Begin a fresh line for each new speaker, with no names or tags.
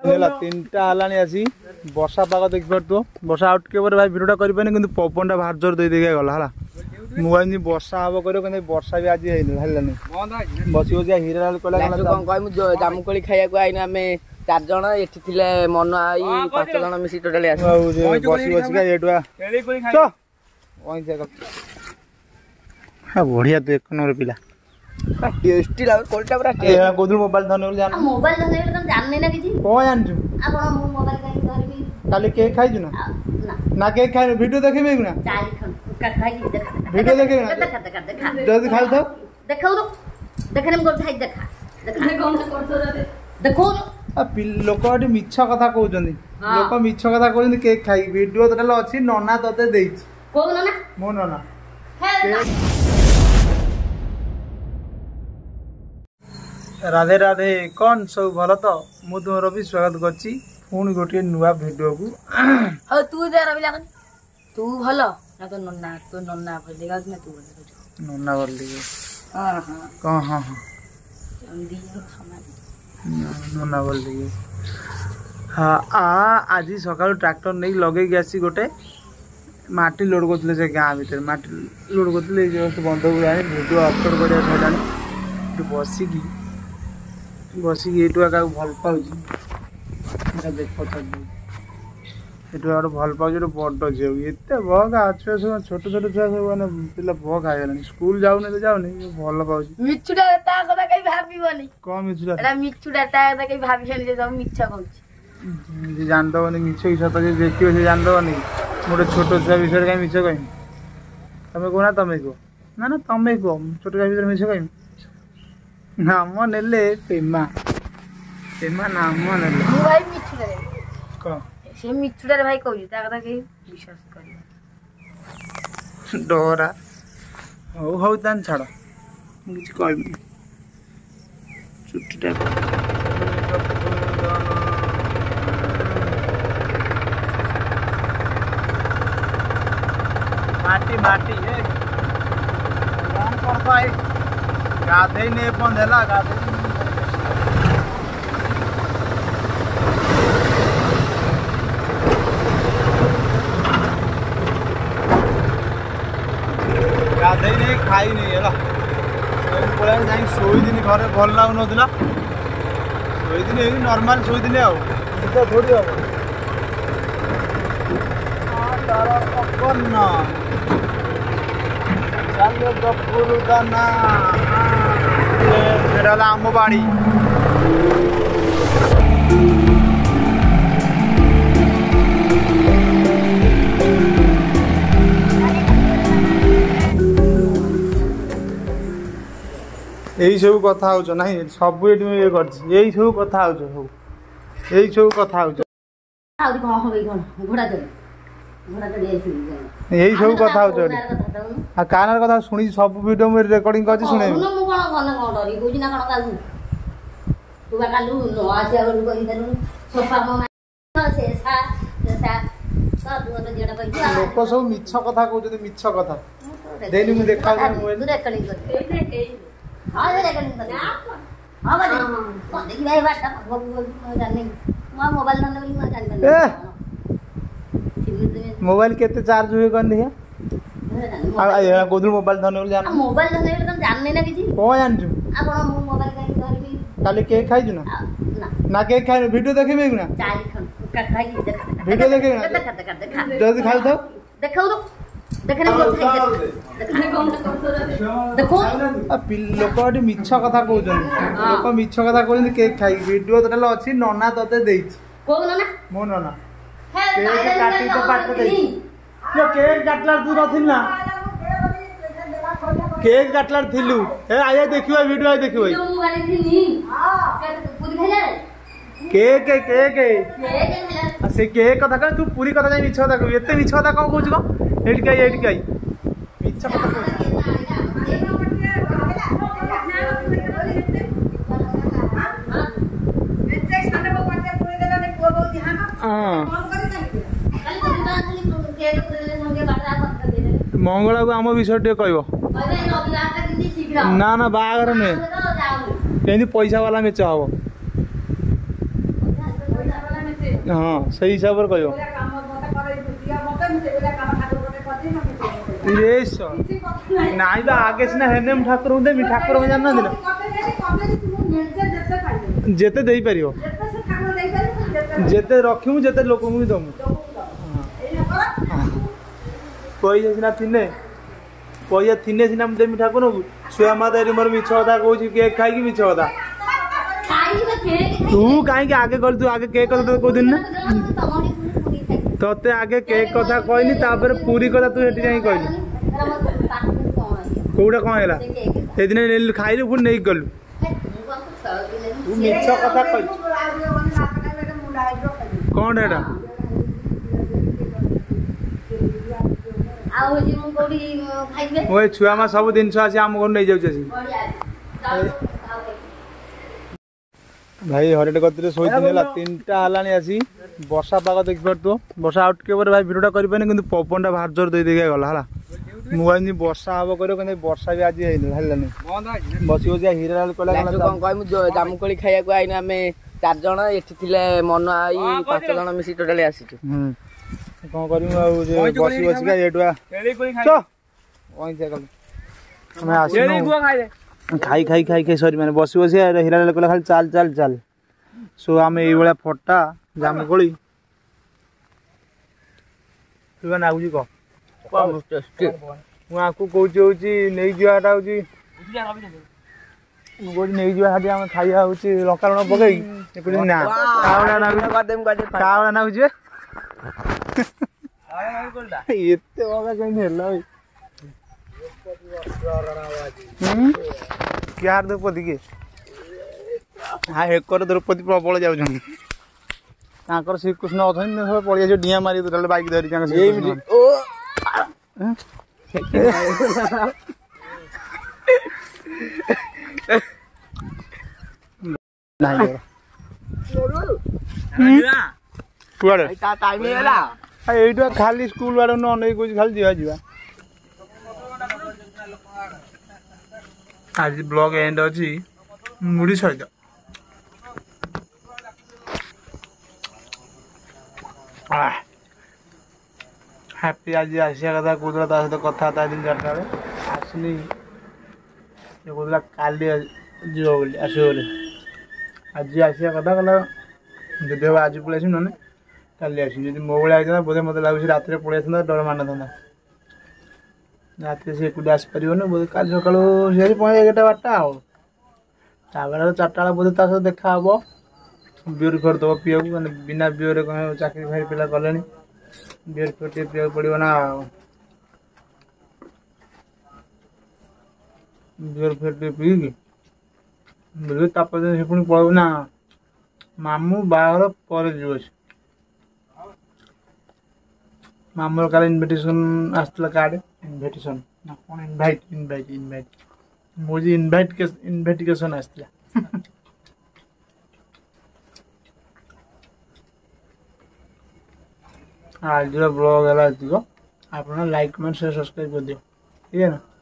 तीनटा हलानी आसी वर्षा पाग देख पार वर्षा आउट के भाई भिडियोटा करें कि पवन टा बाहर जोर दे गला है मुझे वर्षा हम कर वर्षा भी आज हलानी बस बस हीरा
जामुकोली खाया आईना आम 4 जन ये मन आई 5 जन मिसी टोटाली
बसी बसिका बढ़िया तो 1 नंबर पिला
टेस्टी लाग कोलटा पूरा
कोदल मोबाइल धने जान
मोबाइल धने तुम जानने ना किछि
को जानछु
आपण मो मोबाइल काई धरबी
काली केक खाइजु ना ना केक खाइ वीडियो देखिबे ना
4 खन का खाइ देखा
वीडियो देखिबे ना
देखा
जल्दी खाइ तो
देखाउ तो देखने में कोन खाइ देखा कोन करतो देखो
आ लोक मिछ कथा कहउजंदी लोक मिछ कथा कहउजंदी केक खाइ वीडियो तोटल अछि नना तते देइछ
को नना
मो नना राधे राधे कौन सब भल तो मु तुम भी स्वागत करछि पुणी गोटे नुआ वीडियो को
हो तू दे रविला तू भलो ना तो नन्ना बोल देगा ना तू बोल
नन्ना बोल देगा
हां
हां हां हां
दी समाज
नन्ना बोल देगा हां आज सकाळ ट्रैक्टर नहीं लगे आसी गोटे माटी लोड करथिले से गां भीतर माटी लोड करथिले जस्ट बंद हो जाए वीडियो अपलोड करिया छलानी बसिकी बसिकी एटुआ का भल पाउछि देख एटुआ भल पाउछि बड़ झील एत बगा छुआ सब छोट छोट छुआ सब माने पिला बग आइलानी स्कूल जाउने तो जाउनी भल पाउछि
मिचुडा ता कथा कई भाबीबनी
कोन मिचुडा
एटा मिचुडा ता कथा कई भाबीछन जे सब मिच्छा कहउछि
जे जान दबनी मिछ की सत जे देखियो से जान दबनी मोटे छोट छुआ विषय कई मिछ कहि तमे कोना तमे को ना ना तमे को छोट छुआ विषय मिछ कहि नाम नेले पेमा पेमा नाम नेले
मु भाई मिछुडा
को
से मिछुडा रे भाई कहउछि ता कथा कई विश्वास करियो
डोरा हो हो तान छाड़ मु किछ कहबी छुट्टीटा माटी माटी ए कौन कर पाए गाधे ने बंधेला गाधे गाधे नहीं खाई नहीं है पड़ा जाए शोई दिन घर भल लगुन शोई दिन नॉर्मल शोई दिन आउ तो थोड़ी हम चलो गपुर दाना आम बाड़ी यही सब कथा हो ना सब ये कर सब कथा हो यही सब कथा हो यही सब कथा हो कानार कथा शुणी सब वीडियो में रिकॉर्डिंग कर सुने लोक सब मिछ कथा कहते मिछ कथा देनी मुझे देखा मोबाइल केते चार्ज हुए कौन देखिया गोदल मोबाइल धने जान
मोबाइल धने तुम जानने ना किछि
को जानछु
आपण मो मोबाइल काई धरबी
काली केक खाइजु ना ना केक खाइ वीडियो देखिबे ना
4 खन का खाइ देखा
वीडियो देखिबे ना
देखा
जल्दी खाइ तो
देखाउ तो देखने में कोन देखो
लोक मिछ कथा कहउजन लोक मिछ कथा कहउजन केक खाइ वीडियो तोटल अछि नना तते देइछ
को नना
मो नना केक काटी तो पाट देइछ यो केक काटलार तू रथिल ना केक काटलार थिलु ए आया देखियो वीडियो आय देखियो
जो मु गाली थिनी हां पूरी भेले
केक केक से केक कथा कह तू पूरी कथा जाई मिछ कथा कहू एते मिछ कथा कोन कहू छ एडी काई मिछ कथा कहू मंगला को आम विषय टे कह ना ना बागर नुहे कहीं पैसा वाला मेच हम हाँ सही हिसाब से कहियो नाई बा आगे सिना हेने ठाकुर देमी ठाकुर में जानना दिन जेते देई परियो जेते रखिमु जेते लोक भी दमु पैसा सिना थिने पैसा थिने सिना देमी ठाकुर छुआ माता मोर मिछ कथा कहूँ केक खाई मिछ कथा तू कहीं आगे गल तू आगे केक कथा तो कहूँ ना तते आगे केक कथा कहनी तापर पूरी कथा तू हेटी जाई कहली कोउडा कौन हैला से दिन खाइलु पुन नहीं गलु तू मिछ कथा कहली कौन हेटा ओए छुआ मा सब दिन आसी आम घर नहीं जाऊ भाई हरेट गति शोई तीनटा हलानी आसी वर्षा पाग देख पार वर्षा आउट के भाई भिडियोटा कर पवन टा बाहर जोर दे गला है मुझे वर्षा हम कर वर्षा भी आज बस बस हीरालाल
जामुकोली खाया आईन आम 4 जण एठी थिले मन आई 5 जण मिसी टोटाली आसी
कौन कर बसी बसिका खाई खाई खाई खाई सरी मैंने बसी बसी हीरालाल कहला खाली चल चल चल सो आम ये फटा जामुकोली नागुची कह मुझे आपको कौच नहीं जाटा हूँ नहीं जा आम खाइया हूँ लंका लुण पकई ना नागुची एते बगा कहीं हेला क्या द्रौपदी के हाँ हेकर द्रौपदी प्रबल जाऊँ श्रीकृष्ण अच्छा पड़े डिया मारी बाइक धरी खाली स्कूल वाले अनेक खाली जा आज ब्लॉग एंड अच्छी मुड़ी सहित हैप्पी आज आसिया कथा कौला सहित कथा दिन 4टा बेले आसनी कौला काली जीव बोली आसो आज आसिया कथा कहला जदि हम आज पलि आसमी ना काली आसमी जी मो भाई बोधे मत लगुच रात पलि डर मान था रात से एकुटिया आसपार बोधे कल सका से पहुँचे 11-12टा आगे 4टा बोधे सहित देखा हम बियर फियर दब पीवा मैंने बिना बियर कह चाकरी फाकरी पिला कले बियर फियर टे पीवा पड़ो ना बियर फियर टे पीकी पुणी पलू ना मामू बाहर पर जीव मामूर काल इनविटेशन आसला कार्ड इनविटेशन ना कौन इनभाइट इनभाइट इनभाइट मुझे इनविटेशन आसला आज ब्लॉग है आप लाइक कमेंट शेयर सब्सक्राइब कर दियो ठीक है ना।